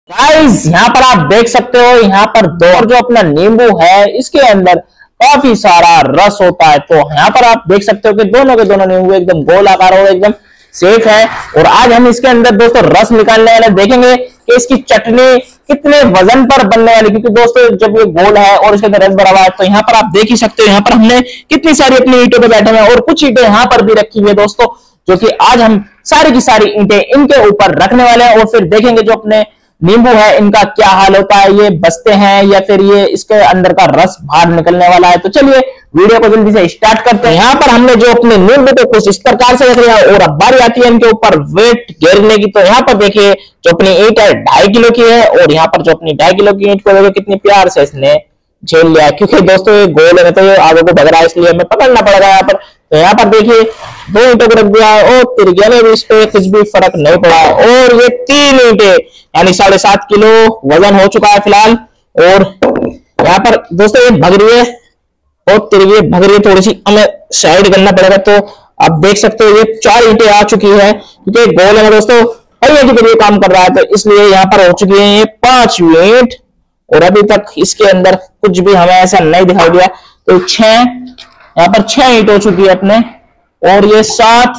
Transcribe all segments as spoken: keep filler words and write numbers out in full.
Guys यहाँ पर आप देख सकते हो, यहाँ पर दो और जो अपना नींबू है इसके अंदर काफी सारा रस होता है। तो यहाँ पर आप देख सकते हो कि दोनों के दोनों नींबू एकदम गोल आकार और एकदम सेफ है। और आज हम इसके अंदर दोस्तों रस निकालने वाले देखेंगे कि इसकी चटनी कितने वजन पर बनने वाली, क्योंकि दोस्तों जब ये गोल है और इसके अंदर रस भरा हुआ है तो यहाँ पर आप देख ही सकते हो, यहाँ पर हमने कितनी सारी अपनी ईंटों पे बैठे हुए और कुछ ईंटें यहाँ पर भी रखी हुई है दोस्तों, जो कि आज हम सारी की सारी ईंटें इनके ऊपर रखने वाले हैं और फिर देखेंगे जो अपने नींबू है इनका क्या हाल होता है, ये बचते हैं या फिर ये इसके अंदर का रस बाहर निकलने वाला है। तो चलिए वीडियो को जल्दी से स्टार्ट करते हैं। यहाँ पर हमने जो अपने नींबू को कुछ इस प्रकार से रख लिया और अब बारी आती है इनके ऊपर वेट घेरने की। तो यहाँ पर देखिए जो अपनी ईंट है ढाई किलो की है और यहाँ पर जो अपनी ढाई किलो की ईंट को देखो कितनी प्यार से इसने झेल लिया है, क्योंकि दोस्तों ये गोल है तो ये आगे को भग रहा है इसलिए हमें पकड़ना पड़ेगा यहाँ पर। तो यहाँ पर देखिए दो ईंटों को रख दिया है और तिरगिया में भी इस पे कुछ भी फर्क नहीं पड़ा और ये तीन ईंटे यानी साढ़े सात किलो वजन हो चुका है फिलहाल। और यहाँ पर दोस्तों ये भग रही है और तिरगिया भग रही है, थोड़ी सी हमें साइड करना पड़ेगा। तो आप देख सकते हो ये चार ईंटें आ चुकी है, क्योंकि गोल है दोस्तों पहिए की तरह काम कर रहा है, तो इसलिए यहाँ पर हो चुकी है ये पांच ईंट और अभी तक इसके अंदर कुछ भी हमें ऐसा नहीं दिखाई दिया। तो छह यहाँ पर छह ईंट हो चुकी है अपने और ये सात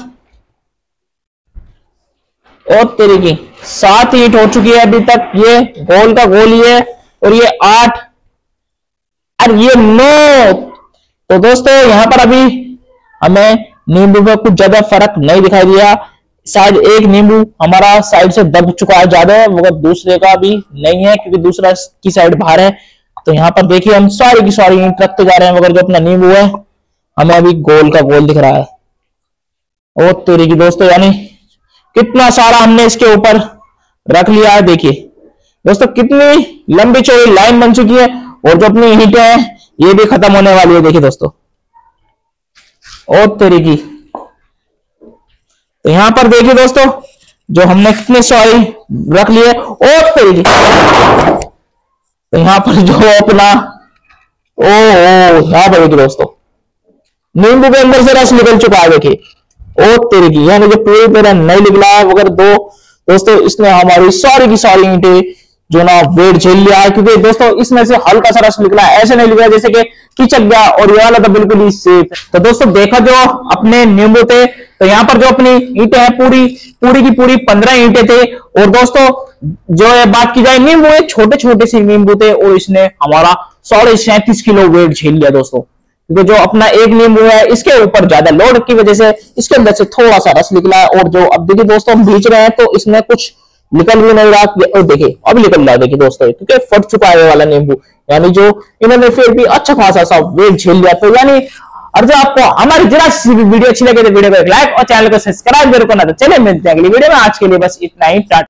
और तेरी की सात ईंट हो चुकी है अभी तक, ये गोल का गोल ही है और ये आठ और ये नौ। तो दोस्तों यहाँ पर अभी हमें नींबू में कुछ ज्यादा फर्क नहीं दिखाई दिया, शायद एक नींबू हमारा साइड से दब चुका है ज्यादा है मगर दूसरे का भी नहीं है क्योंकि दूसरा की साइड बाहर है। तो यहाँ पर देखिए हम सारी की सारी ईंट रखते जा रहे हैं मगर जो अपना नींबू है हमें अभी गोल का गोल दिख रहा है। और तेरी की दोस्तों यानी कितना सारा हमने इसके ऊपर रख लिया है। देखिए दोस्तों कितनी लंबी चौड़ी लाइन बन चुकी है और जो अपनी ईंटें हैं ये भी खत्म होने वाली है। देखिए दोस्तों और तेरी की तो यहाँ पर देखिए दोस्तों जो हमने कितनी सारी रख लिए और तेरी की तो यहाँ पर जो अपना ओ ओ यहाँ पर देखिए दोस्तों नींबू के अंदर से रस निकल चुका है। देखिए और तेरी की यानी जो पूरी तरह नहीं निकला है मगर दो दोस्तों इसने हमारी सारी की सारी ईंटें जो ना वेट झेल लिया है, क्योंकि दोस्तों इसमें से हल्का सा रस निकला है, ऐसे नहीं निकला जैसे कि खिंचक गया और ये वाला तो बिल्कुल ही सेफ है। तो दोस्तों देखा जो अपने नींबू थे तो यहाँ पर जो अपनी ईंटें हैं पूरी पूरी की पूरी पंद्रह ईंटें थे और दोस्तों जो है बात की जाए नींबू है छोटे छोटे से नींबू थे और इसने हमारा साढ़े सैंतीस किलो वेट झेल लिया दोस्तों, क्योंकि जो अपना एक नींबू है इसके ऊपर ज्यादा लोड की वजह से इसके अंदर से थोड़ा सा रस निकला है। और जो अब देखिए दोस्तों हम भींच रहे हैं तो इसमें कुछ निकल भी नहीं रहा और देखिए अब निकल रहा है। देखिए दोस्तों क्योंकि फट चुका है वाला नींबू, यानी जो इन्होंने फिर भी अच्छा खासा सा वेट झेल लिया। तो यानी और जो आपको हमारी जरा सी वीडियो अच्छी लगे तो वीडियो को एक लाइक और चैनल को सब्सक्राइब जरूर करना। तो चलिए मिलते हैं अगली वीडियो में, आज के लिए बस इतना ही।